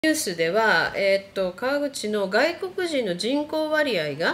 ニュースでは、川口の外国人の人口割合が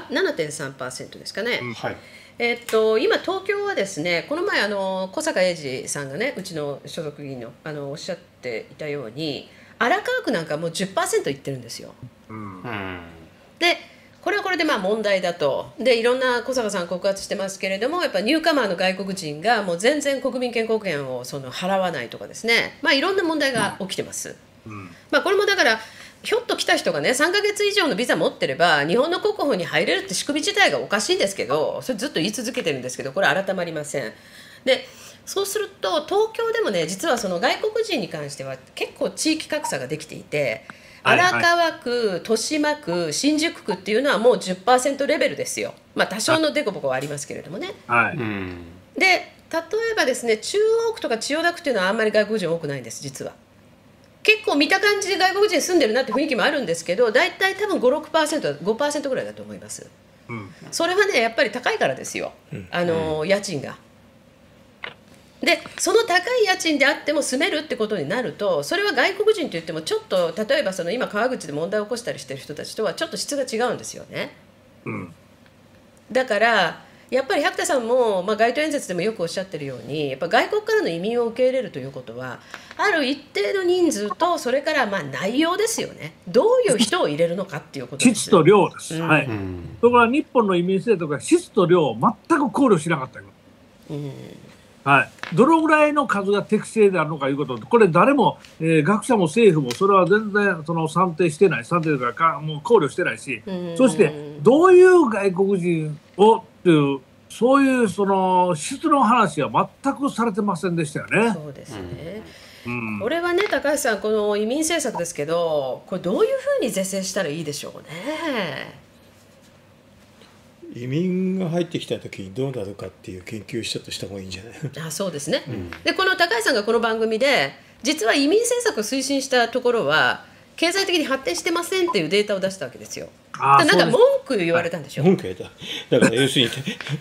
7.3% ですかね。 はい。 今、東京はですね、この前小坂英二さんがね、うちの所属議員の、おっしゃっていたように、荒川区なんかもう 10% いってるんですよ。で、これはこれでまあ問題だと。で、いろんな小坂さん告発してますけれども、やっぱニューカマーの外国人がもう全然国民健康保険を払わないとかですね、まあいろんな問題が起きてます。まあこれもだからひょっと来た人がね3ヶ月以上のビザ持ってれば日本の国保に入れるって仕組み自体がおかしいんですけど、それずっと言い続けてるんですけど、これ改まりません。でそうすると東京でもね、実はその外国人に関しては結構地域格差ができていて、荒川区、豊島区、新宿区っていうのはもう 10% レベルですよ。まあ多少のデコボコはありますけれどもね。で例えばですね、中央区とか千代田区っていうのはあんまり外国人多くないんです、実は。結構見た感じで外国人住んでるなって雰囲気もあるんですけど、大体多分 5,6%、5% ぐらいだと思います。それはねやっぱり高いからですよ、家賃が。でその高い家賃であっても住めるってことになると、それは外国人といってもちょっと例えば今川口で問題を起こしたりしてる人たちとはちょっと質が違うんですよね。だからやっぱり百田さんも、街頭演説でもよくおっしゃってるように、やっぱ外国からの移民を受け入れるということはある一定の人数と、それから内容ですよね。どういう人を入れるのかっていうことです。 質と量です。はい。それから日本の移民制度が質と量を全く考慮しなかったよ。はい。どのぐらいの数が適正であるのかいうこと、これ誰も、学者も政府もそれは全然算定してない、算定というかもう考慮してないし、そしてどういう外国人をっていう、そういう質の話は全くされてませんでしたよね。 そうですね。これはね、高橋さん、この移民政策ですけど、これどういうふうに是正したらいいでしょうね。 移民が入ってきた時にどうなるかっていう研究しちょっとした方がいいんじゃない？ そうですね。でこの高橋さんがこの番組で実は移民政策を推進したところは経済的に発展してませんっていうデータを出したわけですよ。なんか文句言われたんでしょ。 文句言われた。だから要するに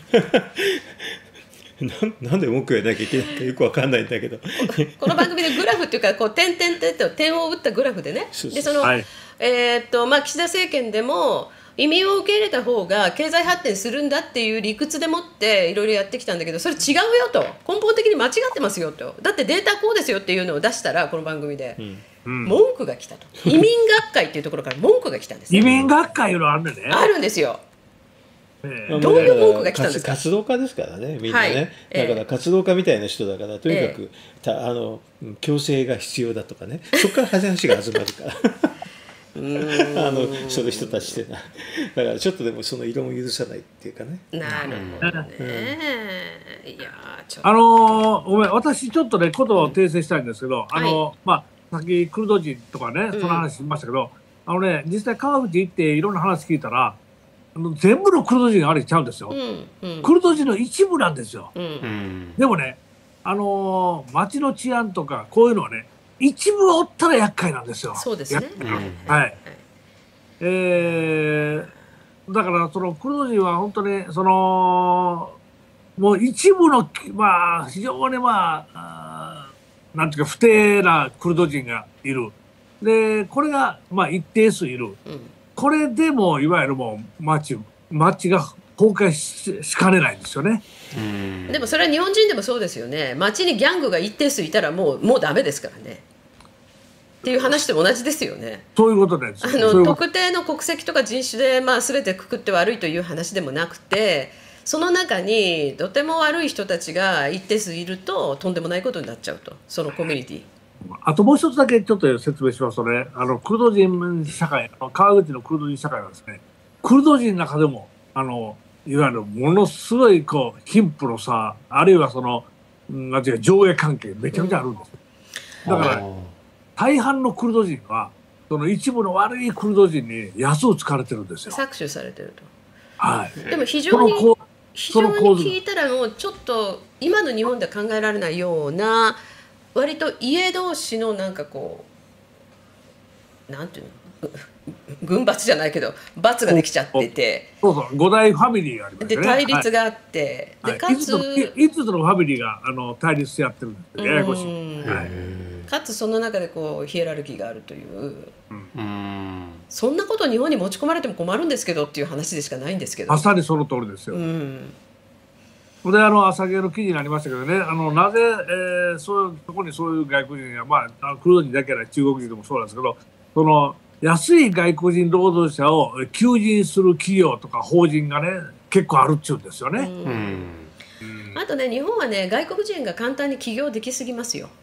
なんで文句言わなきゃいけないかよくわかんないんだけどこの番組でグラフっていうか点を打ったグラフでね、で岸田政権でも移民を受け入れた方が経済発展するんだっていう理屈でもっていろいろやってきたんだけど、それ違うよと、根本的に間違ってますよと、だってデータこうですよっていうのを出したらこの番組で文句が来たと、移民学会っていうところから文句が来たんです。 移民学会いうのあるんでね。 あるんですよ。どういう文句が来たんですか。 活動家ですからね、みんなね。だから活動家みたいな人だから、とにかく強制が必要だとかね、そこから話が始まるからその人たちってだからちょっとでもその色も許さないっていうかね。 なるほどね。いやちょっとごめん、私ちょっとねことを訂正したいんですけど、さっきクルド人とかねその話しましたけど、実際川口行っていろんな話聞いたら全部のクルド人があれちゃうんですよ。クルド人の一部なんですよ。でもね、街の治安とかこういうのはね、一部おったら厄介なんですよ。 そうですね。 はい。だからクルド人は本当にもう一部の非常になんていうか不定なクルド人がいる。でこれが一定数いる。これでもいわゆるもう街が崩壊 しかねないんですよね。 でもそれは日本人でもそうですよね。街にギャングが一定数いたらもうダメですからねっていう話と同じですよね。 そういうことです。 特定の国籍とか人種で全てくくって悪いという話でもなくて、その中にとても悪い人たちが一定数いるととんでもないことになっちゃうと、そのコミュニティ。 あともう一つだけちょっと説明しますとね、クルド人社会、川口のクルド人社会はですね、クルド人の中でもいわゆるものすごい貧富の差、あるいはなんていうか上下関係めちゃめちゃあるんです。だから大半のクルド人は一部の悪いクルド人に安をつかれてるんですよ。 搾取されてると。 はい。 でも非常に聞いたらもうちょっと今の日本では考えられないような、割と家同士のなんていうの、軍閥じゃないけど閥ができちゃってて、 5大ファミリーがありますね。 で対立があって、でかつ 5つのファミリーが対立してやってるんです。ややこしい。 かつその中でこうヒエラルキーがあるという、そんなこと日本に持ち込まれても困るんですけどっていう話でしかないんですけど、 まさにその通りですよ。で朝毛の記事になりましたけどね、なぜ、そこにそういう外国人が、クルド人だけじゃない中国人でもそうなんですけど、その安い外国人労働者を求人する企業とか法人がね結構あるっちゅうんですよね。 あとね、日本はね外国人が簡単に起業できすぎますよ。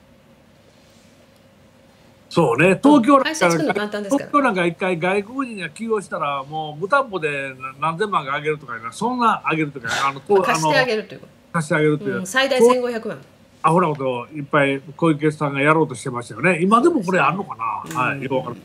そうね、東京なんか一回外国人が起業したらもう無担保で何千万があげるとか、そんなあげるとか、 貸してあげるということ、 貸してあげるという、 最大1500万アホなことをいっぱい小池さんがやろうとしてましたよね。今でもこれあるのかな。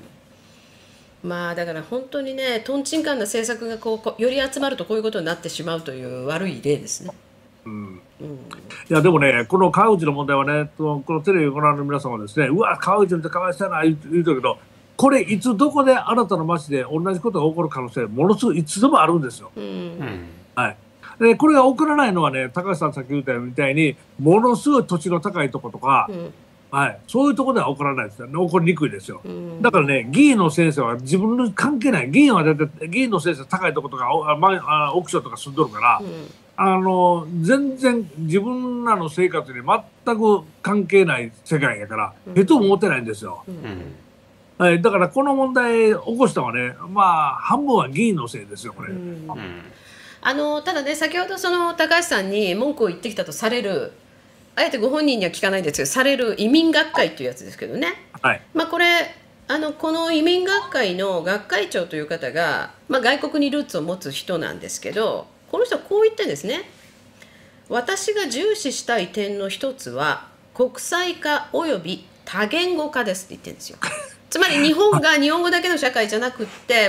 だから本当にね、とんちんかんな政策がこうより集まるとこういうことになってしまうという悪い例ですね。 いやでもね、この川内の問題はね、このテレビをご覧の皆様はですね、うわ川内ってかわいそうやな言うてるけど、これいつどこで新たな町で同じことが起こる可能性ものすごいいつでもあるんですよ。でこれが起こらないのはね、高橋さんさっき言ったみたいにものすごい土地の高いとことか、そういうところでは起こらないですよね。起こりにくいですよ。だからね、議員の先生は自分の関係ない。議員はだって議員の先生高いとことか奥所とか住んどるから、全然自分らの生活に全く関係ない世界やからへとも思ってないんですよ。だからこの問題を起こしたのはね、半分は議員のせいですよこれ。 ただね、先ほどその高橋さんに文句を言ってきたとされる、あえてご本人には聞かないんですけど、される移民学会というやつですけどね、これこの移民学会の学会長という方が、外国にルーツを持つ人なんですけど、この人はこう言ってるんですね。私が重視したい点の一つは国際化および多言語化ですって言ってるんですよ。つまり日本が日本語だけの社会じゃなくって、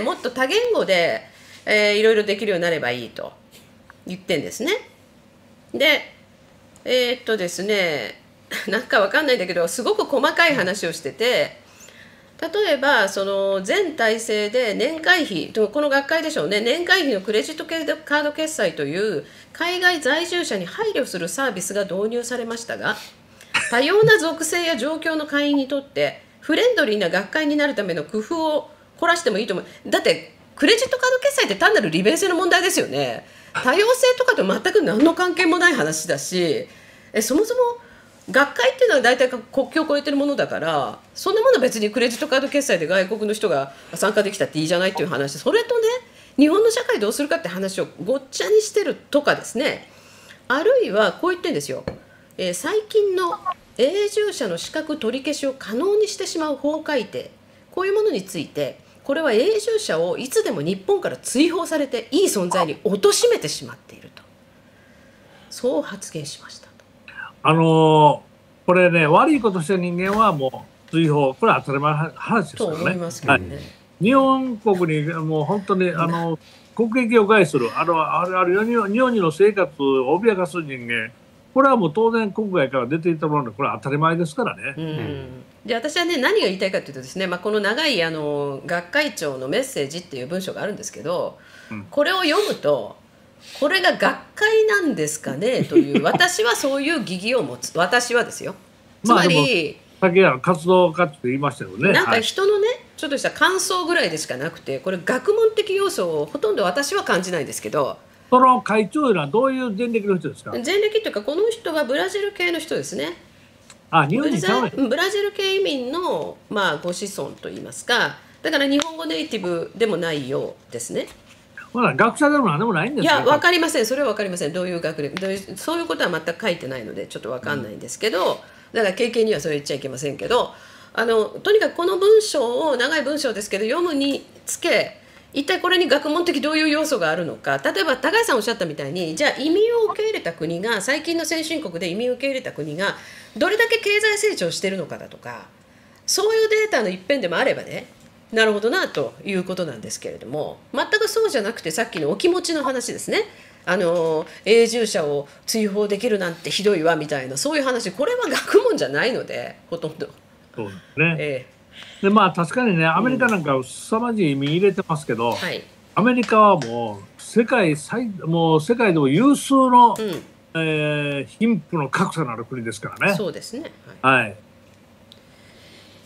もっと多言語で、いろいろできるようになればいいと言ってるんですね。でですね、なんかわかんないんだけど、すごく細かい話をしてて、例えばその全体制で年会費、この学会でしょうね、年会費のクレジットカード決済という海外在住者に配慮するサービスが導入されましたが、多様な属性や状況の会員にとってフレンドリーな学会になるための工夫を凝らしてもいいと思う。だってクレジットカード決済って単なる利便性の問題ですよね。多様性とかと全く何の関係もない話だし、そもそも学会っていうのは大体国境を越えてるものだから、そんなもの別にクレジットカード決済で外国の人が参加できたっていいじゃないっていう話、それとね、日本の社会どうするかって話をごっちゃにしてるとかですね、あるいはこう言ってるんですよ。最近の永住者の資格取り消しを可能にしてしまう法改定、こういうものについて、これは永住者をいつでも日本から追放されていい存在に貶めてしまっていると、そう発言しました。 これね、悪いことした人間はもう追放、これは当たり前の話ですよね。 と思いますけどね。 日本国にもう本当に国益を害する、日本の生活を脅かす人間、これはもう当然国外から出ていたもので、これは当たり前ですからね。 で私はね、何が言いたいかというとですね、この長い学会長のメッセージっていう文章があるんですけど、これを読むと、これが学会なんですかねという、私はそういう疑義を持つ。私はですよ。つまり、 先ほど活動家って言いましたよね。 なんか人のね、ちょっとした感想ぐらいでしかなくて、これ学問的要素をほとんど私は感じないんですけど。 その会長というのはどういう前歴の人ですか？ 前歴というか、この人はブラジル系の人ですね。 日本にブラジル系移民の、ご子孫といいますか、だから日本語ネイティブでもないようですね。 学者でも何でもないんですよ。 いや、分かりません。それは分かりません。どういう学歴、そういうことは全く書いてないのでちょっと分かんないんですけど、だから経験にはそれ言っちゃいけませんけど、とにかくこの文章を、長い文章ですけど読むにつけ、一体これに学問的どういう要素があるのか。例えば高橋さんおっしゃったみたいに、じゃあ移民を受け入れた国が、最近の先進国で移民を受け入れた国がどれだけ経済成長してるのかだとか、そういうデータの一辺でもあればね、なるほどなということなんですけれども、全くそうじゃなくて、さっきのお気持ちの話ですね。永住者を追放できるなんてひどいわみたいな、そういう話、これは学問じゃないので、ほとんど。 そうですね。で確かにね、アメリカなんか凄まじい移民入れてますけど、アメリカはもう世界でも有数の、貧富の格差のある国ですからね。 そうですね。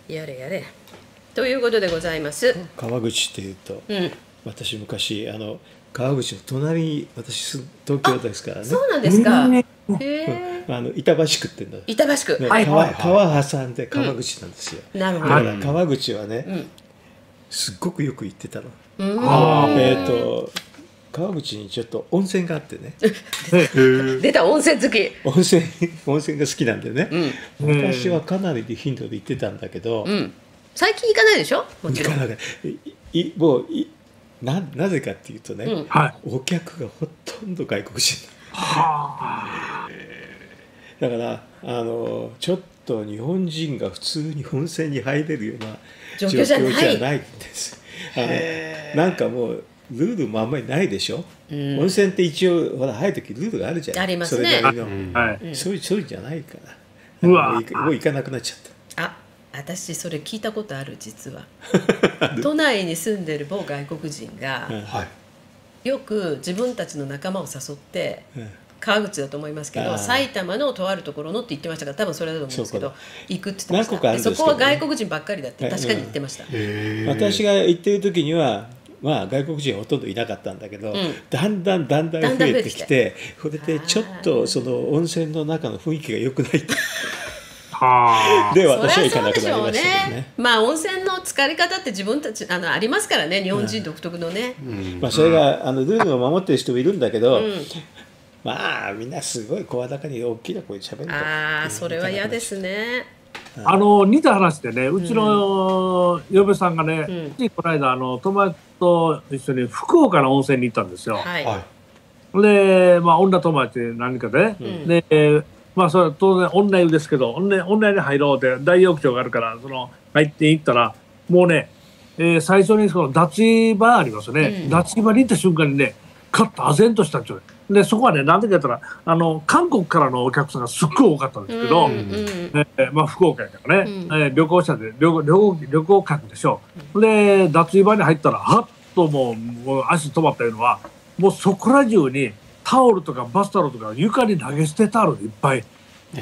やれやれということでございます。 川口っていうと、私昔川口の隣に私東京ですからね。 そうなんですか。へえ。 板橋区って言うんだ。 板橋区。 川挟んで川口なんですよ。 なるほど。 だから川口はね、すっごくよく行ってたの。川口にちょっと温泉があってね。 出た、温泉好き。 温泉が好きなんでね。昔はかなりの頻度で行ってたんだけど、 最近行かないでしょ。もちろん。 もうなぜかっていうとね、お客がほとんど外国人だからちょっと日本人が普通に温泉に入れるような状況じゃないんです。なんかもうルールもあんまりないでしょ。温泉って一応ほら入る時ルールがあるじゃない。 ありますね。 それなりの、そういうんじゃないから、もう行かなくなっちゃった。 私それ聞いたことある。実は都内に住んでる某外国人が、よく自分たちの仲間を誘って、川口だと思いますけど、埼玉のとあるところのって言ってましたから、多分それだと思うんですけど、行くって言ってました。そこは外国人ばっかりだって確かに言ってました。 私が行ってる時には外国人はほとんどいなかったんだけど、だんだん増えてきて、これでちょっとその温泉の中の雰囲気が良くないで、私は行かなくなりましたけどね。 温泉の浸かり方って自分たちありますからね、日本人独特のね。 それがルールを守ってる人もいるんだけど、みんなすごい声高に大きな声で喋ると。 それは嫌ですね。 似た話でね、うちの嫁さんがね、この間友達と一緒に福岡の温泉に行ったんですよ。で、女友達何かで、でそれは当然女湯ですけど、女湯に入ろうって大浴場があるから、入っていったら、もうね、最初にその脱衣場ありますね。脱衣場に行った瞬間にね、カッと唖然としたんですよ。でそこはね、なんでか言ったら韓国からのお客さんがすっごい多かったんですけど、福岡やからね、旅行者で旅行客でしょ。で脱衣場に入ったらはっともう足止まったいうのは、もうそこら中にタオルとかバスタオルとか床に投げ捨ててあるいっぱい。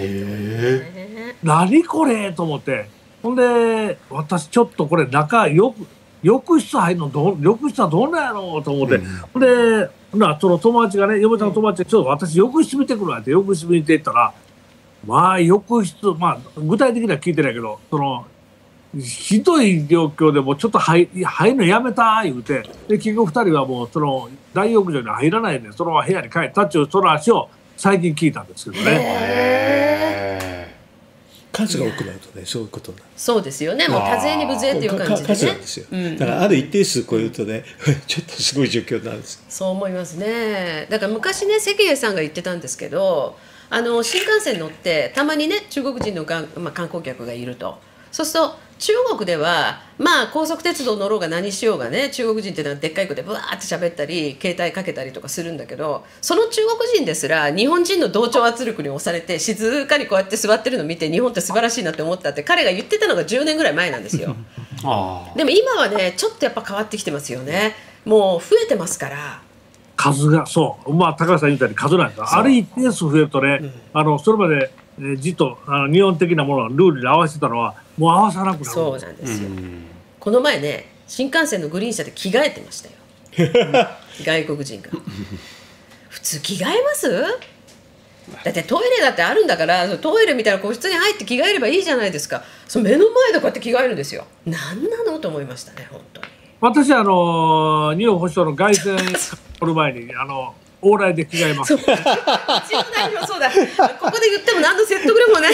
何これと思って、ほんで私ちょっとこれ中浴室入るの浴室はどんなんやろうと思って、ほんでその友達がね、嫁さんの友達がちょっと私浴室見てくるわって浴室見ていったら、浴室具体的には聞いてないけど、ひどい状況でもうちょっと入るのやめた言うて、で結局2人はもう大浴場に入らないでそのまま部屋に帰ったっていうその話を最近聞いたんですけどね。 数が多くなるとね、そういうことになる。 そうですよね。もう多勢に無勢っていう感じでね。 数なんですよ。だからある一定数超えるとね、ちょっとすごい状況になるんです。 そう思いますね。だから昔ね、関根さんが言ってたんですけど、新幹線乗ってたまにね、中国人の観光客がいると。そうすると中国では高速鉄道乗ろうが何しようがね、中国人ってのはでっかい声でブワーって喋ったり携帯かけたりとかするんだけど、その中国人ですら日本人の同調圧力に押されて静かにこうやって座ってるのを見て、日本って素晴らしいなって思ったって彼が言ってたのが10年ぐらい前なんですよ。でも今はね、ちょっとやっぱ変わってきてますよね。もう増えてますから。 数が高橋さん言ったように数なんです。ある一定数増えるとね、それまでじっと日本的なもののルールに合わせてたのはもう合わさなくなる。 そうなんですよ。この前ね、新幹線のグリーン車で着替えてましたよ外国人が。普通着替えます？だってトイレだってあるんだから、トイレみたいな個室に入って着替えればいいじゃないですか。目の前でこうやって着替えるんですよ。何なのと思いましたね、本当に。 私日本保守党の凱旋取る前に往来で着替えます。 そうだ、そうだ。ここで言っても何の説得力もない。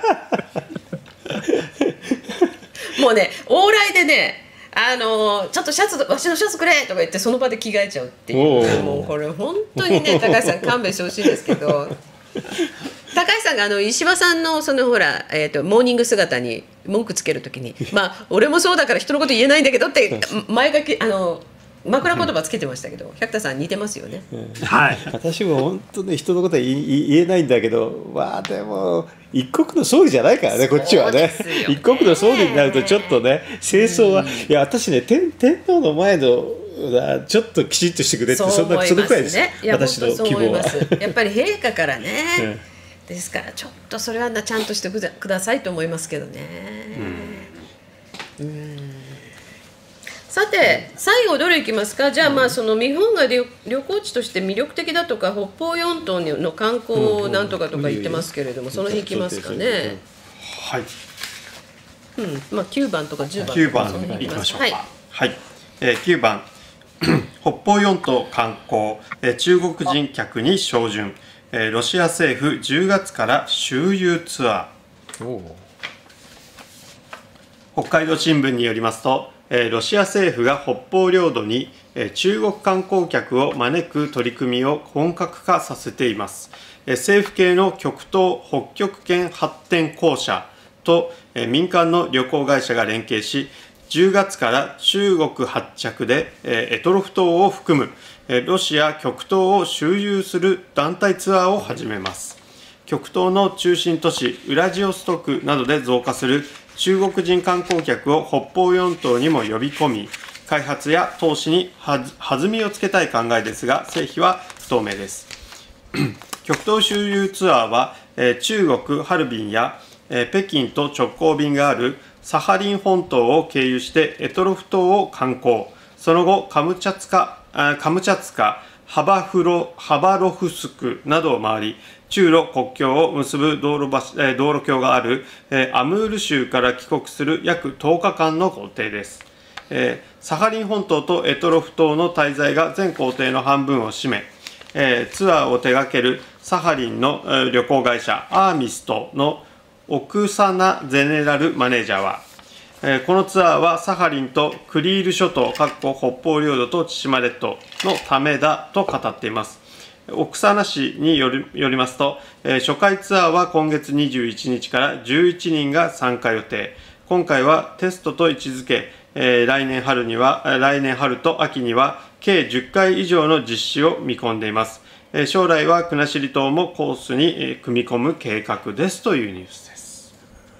もうね、往来でね、ちょっとわしのシャツくれとか言ってその場で着替えちゃうっていう。もうこれ本当にね、高橋さん勘弁してほしいんですけど。高橋さんが石破さんのほら、モーニング姿に文句つけるときに、俺もそうだから人のこと言えないんだけどって前書き枕言葉つけてましたけど、百田さん似てますよね。 はい。 私も本当ね、人のことは言えないんだけど、でも一国の総理じゃないからね、こっちはね。一国の総理になるとちょっとね、清掃は、いや私ね、天皇の前のちょっときちっとしてくれって、そのくらいです。私の希望は。 やっぱり陛下からね。ですからちょっとそれはちゃんとしてくださいと思いますけどね。 さて最後どれいきますか。じゃあまあその日本が旅行地として魅力的だとか北方四島の観光なんとかとか言ってますけれども、その辺いきますかね。 はい。 まあ9番とか10番 9番いきましょうか。はい。9番北方四島観光、中国人客に照準、ロシア政府10月から周遊ツアー。北海道新聞によりますと、ロシア政府が北方領土に中国観光客を招く取り組みを本格化させています。政府系の極東北極圏発展公社と民間の旅行会社が連携し、10月から中国発着で択捉島を含むロシア極東を周遊する団体ツアーを始めます。極東の中心都市ウラジオストクなどで増加する中国人観光客を北方四島にも呼び込み、開発や投資に弾みをつけたい考えですが、成否は不透明です。極東周遊ツアーは中国ハルビンや北京と直行便があるサハリン本島を経由して択捉島を観光、その後カムチャツカ、ハバロフスクなどを回り、中ロ国境を結ぶ道路橋があるアムール州から帰国する約10日間の行程です。サハリン本島と択捉島の滞在が全行程の半分を占め、ツアーを手掛けるサハリンの旅行会社アーミストのオクサナゼネラルマネージャーは、このツアーはサハリンとクリール諸島北方領土と千島列島のためだと語っています。オクサナ氏によりますと、初回ツアーは今月21日から11人が参加予定。今回はテストと位置づけ、来年春と秋には計10回以上の実施を見込んでいます。将来は国後島もコースに組み込む計画ですというニュースです。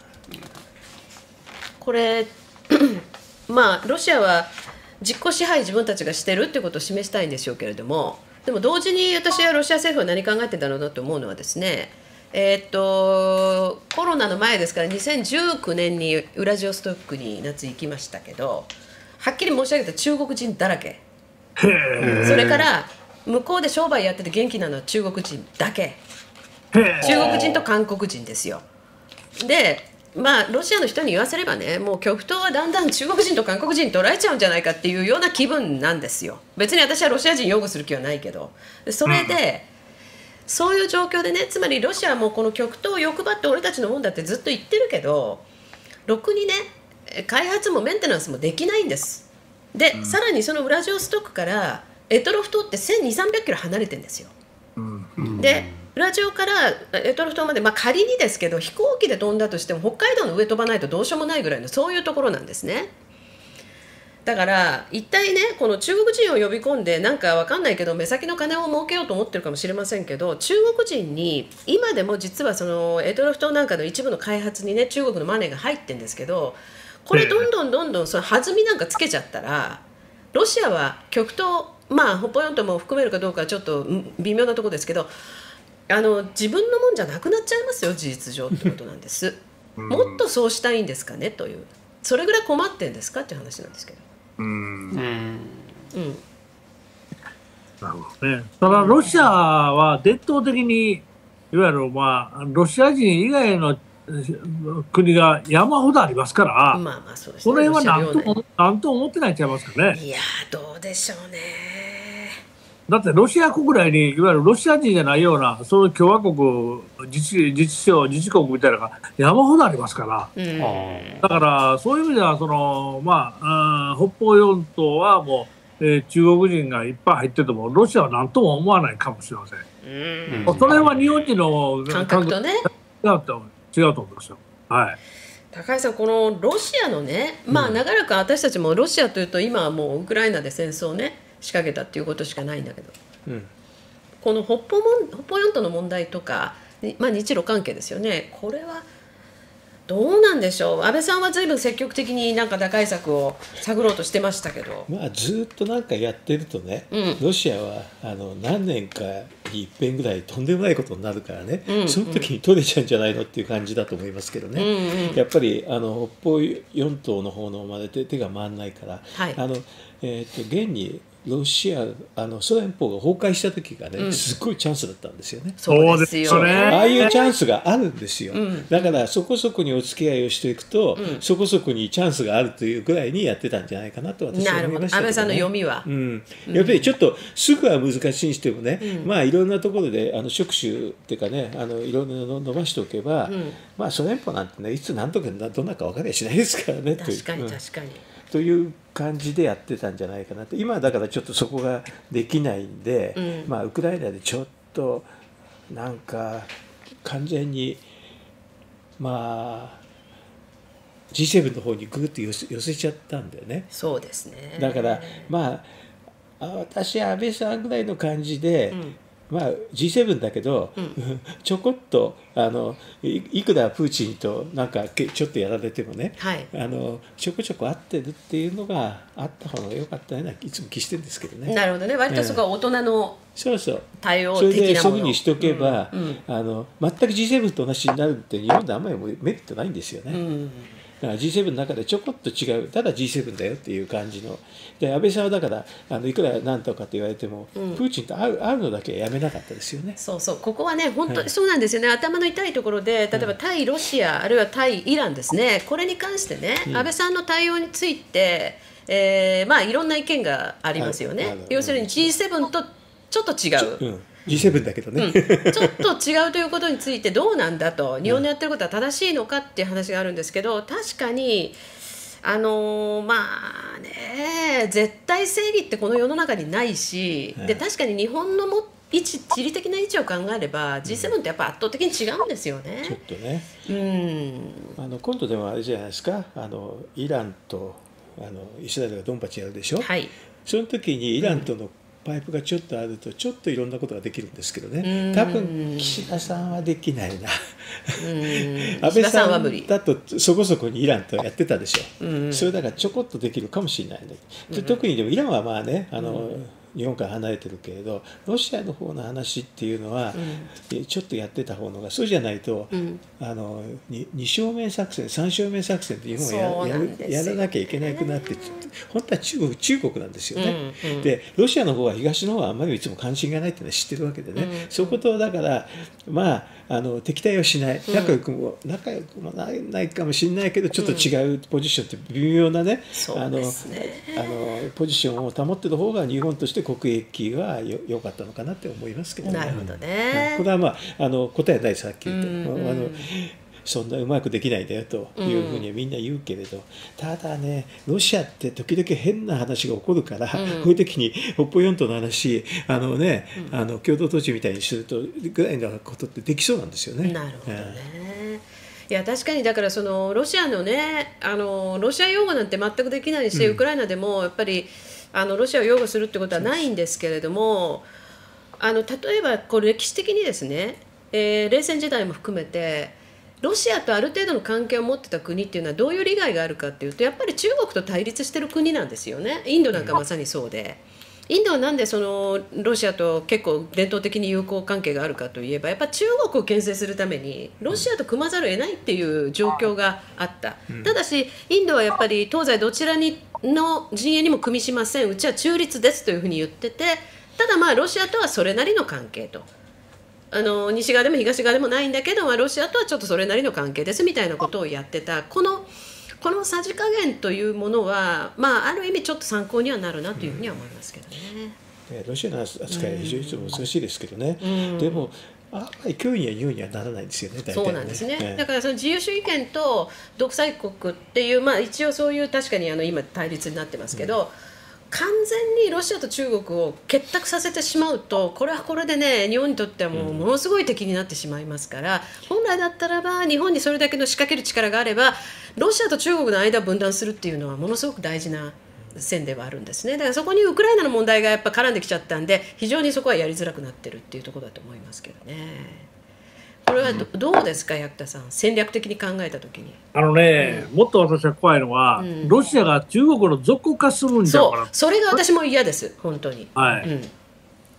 これまあロシアは実効支配自分たちがしてるってことを示したいんでしょうけれども、でも同時に私はロシア政府は何考えてたのだと思うのはですね、コロナの前ですから2019年にウラジオストクに夏行きましたけど、はっきり申し上げた中国人だらけ。それから向こうで商売やってて元気なのは中国人だけ。中国人と韓国人ですよ。でまあロシアの人に言わせればね、もう極東はだんだん中国人と韓国人捉えちゃうんじゃないかっていうような気分なんですよ。別に私はロシア人擁護する気はないけど、それで、そういう状況でね、つまりロシアはもうこの極東を欲張って俺たちのもんだってずっと言ってるけど、ろくにね開発もメンテナンスもできないんです。で、さらにそのウラジオストクから択捉島って1200-300キロ離れてるんですよ。でウラジオから択捉島まで、まあ、仮にですけど飛行機で飛んだとしても北海道の上飛ばないとどうしようもないぐらいのそういうところなんですね。だから一体ね、この中国人を呼び込んでなんかわかんないけど目先の金を儲けようと思ってるかもしれませんけど、中国人に今でも実はその択捉島なんかの一部の開発にね中国のマネーが入ってるんですけど、これどんどんその弾みなんかつけちゃったら、ロシアは極東、まあ北方四島も含めるかどうかはちょっと微妙なところですけど、自分のもんじゃなくなっちゃいますよ、事実上ってことなんです。もっとそうしたいんですかねという、それぐらい困ってんですかっていう話なんですけど。 なるほどね。ただロシアは伝統的にいわゆるまあロシア人以外の国が山ほどありますから、まあまあそうですね、これはなんと思ってないんちゃいますかね。 いやどうでしょうね。 だってロシア国内にいわゆるロシア人じゃないようなそういう共和国自治国みたいなのが山ほどありますから、だからそういう意味ではその、まあ、北方四島はもう、中国人がいっぱい入っててもロシアは何とも思わないかもしれません。それは日本人の感覚とね違うと思いますよ。はい。 高井さん、このロシアのね、まあ長らく私たちもロシアというと今はもうウクライナで戦争をね仕掛けたっていうことしかないんだけど、この北方四島の問題とか、まあ、日露関係ですよね。これはどうなんでしょう。安倍さんは随分積極的になんか打開策を探ろうとしてましたけど、 まあ、ずっとなんかやってるとね、ロシアは何年かに一遍ぐらいとんでもないことになるからね、 うんうん、 その時に取れちゃうんじゃないのっていう感じだと思いますけどね、うんうん、やっぱり北方四島の方のまで手が回らないから、 はい、 現にロシアソ連邦が崩壊した時がね、うん、すごいチャンスだったんですよね。 そうですよね。 ああいうチャンスがあるんですよ、うん、だからそこそこにお付き合いをしていくと、うん、そこそこにチャンスがあるというぐらいにやってたんじゃないかなと私は思いましたけどね。 安倍さんの読みは、 うん、やっぱりちょっとすぐは難しいにしてもね、うん、まあいろんなところで触手っていうかねいろんなの伸ばしておけば、うん、まあソ連邦なんてねいつ何とかどんなか分かりゃしないですからね。 確かに確かに、 という感じでやってたんじゃないかなと。今だからちょっとそこができないんで、うん、まあウクライナでちょっとなんか完全にまあ G7 の方にグーッと寄せちゃったんだよね。 そうですね。 だからまあ私は安倍さんぐらいの感じで、うんまあ、G7 だけど、うん、ちょこっといくらプーチンとなんかちょっとやられてもね、はい、ちょこちょこ合ってるっていうのがあった方が良かったようないつも気してるんですけどね。 なるほどね。割とそこは大人の対応的なもの、 それでそういうふうにしておけば、うん、全く G7 と同じになるって日本であんまりメリットないんですよね。うんだから G7 の中でちょこっと違うただ G7 だよっていう感じので安倍さんはだからいくら何とかって言われても、うん、プーチンと会うのだけはやめなかったですよね。 そうそうここはね本当にそうなんですよね、はい、頭の痛いところで例えば対ロシア、あるいは対イランですねこれに関してね、うん、安倍さんの対応について、まあいろんな意見がありますよね、はい、要するに G7 とちょっと違う、 G7 だけどね、 うん、ちょっと違うということについてどうなんだと日本のやってることは正しいのかっていう話があるんですけど確かにまあね絶対正義ってこの世の中にないし、で確かに日本の地理的な位置を考えれば G7 ってやっぱ圧倒的に違うんですよね。 ちょっとね、今度でもあれじゃないですかイランとイスラエルがドンパチやるでしょ、はい、その時にイランとのパイプがちょっとあるとちょっといろんなことができるんですけどね多分岸田さんはできないな安倍さんだとそこそこにイランとやってたでしょそれだからちょこっとできるかもしれないねで特にでもイランはまあね日本から離れてるけれどロシアの方の話っていうのは、ちょっとやってた方のがそうじゃないと、2正面作戦3正面作戦って日本は やらなきゃいけなくなって本当は中国なんですよね、でロシアの方は東の方はあんまりいつも関心がないっていうのは知ってるわけでね、そういうことをだからまあ敵対はしない仲良くもないかもしれないけどちょっと違うポジションって微妙なね、ポジションを保ってる方が日本として国益は良かったのかなって思いますけどね。 なるほどね。 これはまあ答えないさっき言ったそんなうまくできないんだよというふうにみんな言うけれど、ただねロシアって時々変な話が起こるから、こういう時に北方四島の話共同統治みたいにするとぐらいのことってできそうなんですよね。 なるほどね。いや確かにだからそのロシアのねロシア擁護なんて全くできないし、ウクライナでもやっぱりロシアを擁護するってことはないんですけれども例えば歴史的にですね、冷戦時代も含めてロシアとある程度の関係を持ってた国っていうのはどういう利害があるかっていうとやっぱり中国と対立してる国なんですよね。インドなんかまさにそうで、インドはなんでそのロシアと結構伝統的に友好関係があるかといえばやっぱ中国を牽制するためにロシアと組まざるを得ないっていう状況があった。ただしインドはやっぱり東西どちらの陣営にも組みしません、うちは中立ですというふうに言ってて、ただまあロシアとはそれなりの関係と西側でも東側でもないんだけど、ロシアとはちょっとそれなりの関係ですみたいなことをやってたこのさじ加減というものは、まあ、ある意味ちょっと参考にはなるなというふうには思いますけどね。 ロシアの扱いは非常に難しいですけどね、でもあんまり脅威には優位にはならないんですよね、大体ね。 そうなんですね、だからその自由主義権と独裁国っていう、まあ、一応そういう確かに今対立になってますけど、完全にロシアと中国を結託させてしまうとこれはこれでね日本にとってはもうものすごい敵になってしまいますから、本来だったらば日本にそれだけの仕掛ける力があればロシアと中国の間を分断するっていうのはものすごく大事な線ではあるんですね。だからそこにウクライナの問題がやっぱ絡んできちゃったんで非常にそこはやりづらくなってるっていうところだと思いますけどね。これはどうですか、役田さん、戦略的に考えたときに。 もっと私は怖いのは、ロシアが中国の属国化するんじゃないかな。 それが私も嫌です、本当に。 はい。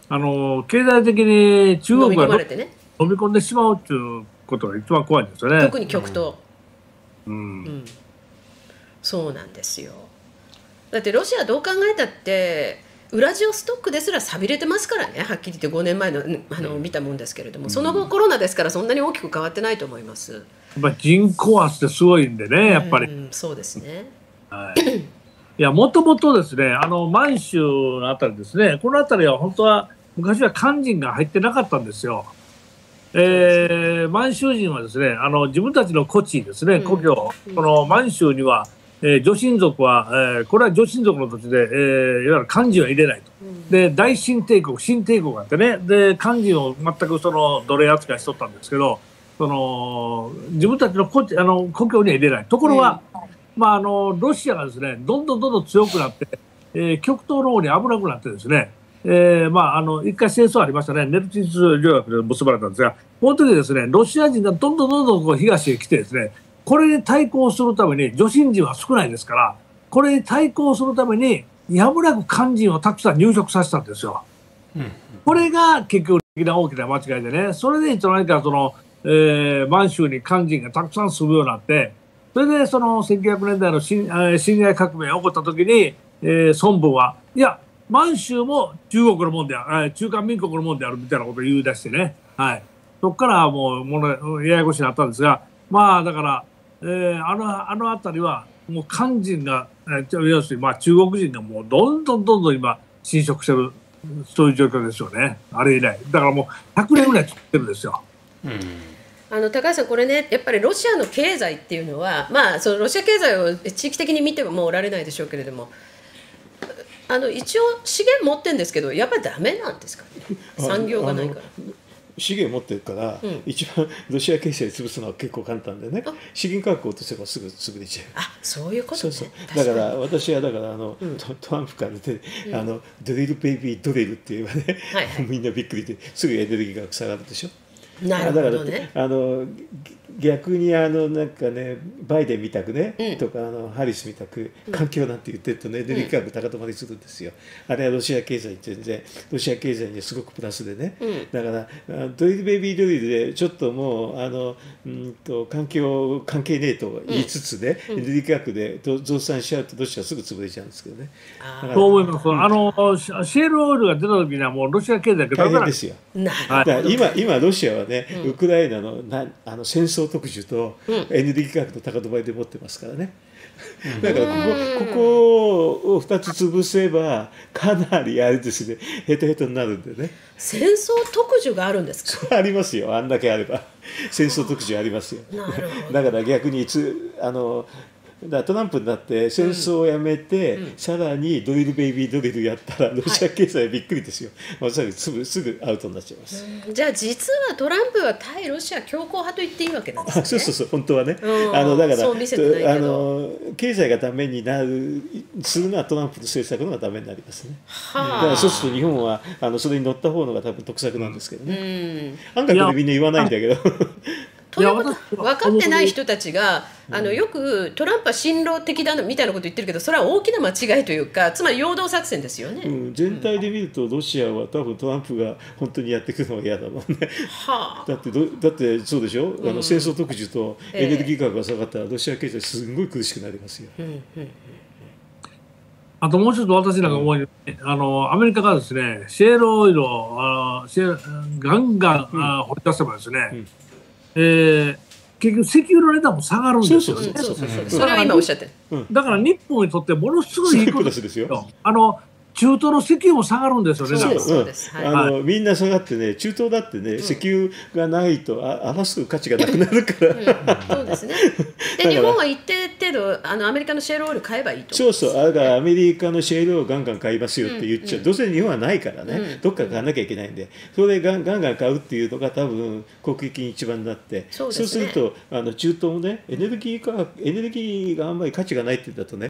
経済的に中国がね、 飲み込んでしまうということが一番怖いんですよね。 特に極東。そうなんですよ。だってロシアどう考えたってウラジオストックですら寂れてますからね、はっきり言って5年前の、見たもんですけれども、その後コロナですからそんなに大きく変わってないと思います。 やっぱ人口圧ってすごいんでね、やっぱり。 そうですね。 はい。いや、もともとですね、満州のあたりですね、このあたりは本当は昔は漢人が入ってなかったんですよ。満州人はですね、自分たちの故地ですね、故郷、この満州には、女真族は、これは女真族の土地で、いわゆる漢人は入れないと。で、大清帝国、清帝国があってね、で、漢人を全く奴隷扱いしとったんですけど、自分たちの故郷には入れない。ところが、ロシアがですね、どんどん強くなって、極東の方に危なくなってですね、一回戦争ありましたね、ネルチンス条約で結ばれたんですが、この時ですね、ロシア人がどんどんこう東へ来てですね、これに対抗するために、女真人は少ないですから、これに対抗するために、やむなく漢人をたくさん入植させたんですよ。これが結局的な大きな間違いでね、それで何か満州に漢人がたくさん住むようになって、それで1900年代の辛亥革命が起こった時に、孫文は、いや、満州も中国のもんである、中華民国のもんであるみたいなことを言い出してね、はい、そこからもうややこしになったんですが、だから、あの辺りはもう漢人が、要するに中国人がもうどんどん今侵食してる、そういう状況ですよね。あれ以来だからもう100年ぐらい作ってるんですよ。 高橋さん、これね、やっぱりロシアの経済っていうのは、そのロシア経済を地域的に見てもおられないでしょうけれども、一応資源持ってるんですけど、やっぱりダメなんですかね、産業がないから。 資源持ってるから、一番ロシア経済潰すのは結構簡単でね、資源価格を落とせばすぐ潰れちゃう。 そういうことね。 だから私はトランプから出て、ドリルベイビードリルって言えばね、みんなびっくりですぐエネルギーが下がるでしょ。 なるほどね。 逆になんかね、バイデンみたくね、とかハリスみたく環境なんて言ってるとね、エネルギー価格高止まりするんですよ。あれはロシア経済に全然、ロシア経済にはすごくプラスでね、だからドリルベイビードリルでちょっともう環境関係ねえと言いつつね、エネルギー価格で増産しちゃうとロシアすぐ潰れちゃうんですけどね。 そう思います。シェールオイルが出た時にはもうロシア経済が大変ですよ。今ロシアはね、ウクライナの戦争特需とエネルギー価格の高止まりで持ってますからね。だからここを2つ潰せばかなりあれですね、ヘトヘトになるんでね。 戦争特需があるんですか？ ありますよ、あんだけあれば戦争特需ありますよ。だから逆にトランプになって戦争をやめて、さらにドリルベイビードリルやったらロシア経済はびっくりですよ。すぐアウトになっちゃいます。 じゃあ実はトランプは対ロシア強硬派と言っていいわけなんですね。 そう本当はね。だからそう見せてないけど、 経済がダメにするのはトランプの政策のがダメになりますね。だからそうすると日本はそれに乗った方のが多分得策なんですけどね。案外これみんな言わないんだけど。 ということ分かってない人たちがよくトランプは親ロ的だみたいなこと言ってるけど、それは大きな間違いというか、つまり陽動作戦ですよね。 全体で見るとロシアは多分トランプが本当にやってくるのが嫌だもんね。だってそうでしょ、戦争特需とエネルギー価格が下がったらロシア経済すごい苦しくなりますよ。 あともう一つ私なんか思い、アメリカがですね、シェールオイルをガンガン掘り出せばですね、結局石油の値段も下がるんですよね。 それは今おっしゃってる。 だから日本にとってものすごいいいことですよ。中東の石油も下がるんですよね。 そうです。 みんな下がってね、中東だってね、石油がないと争う価値がなくなるから。 そうですね。で日本は一定程度アメリカのシェールオイル買えばいいと。 だからアメリカのシェールをガンガン買いますよって言っちゃう。どうせ日本はないからね、どっか買わなきゃいけないんで、それでガンガン買うっていうのが多分国益に一番になって、そうすると中東もね、エネルギーがあんまり価値がないって言うんだとね、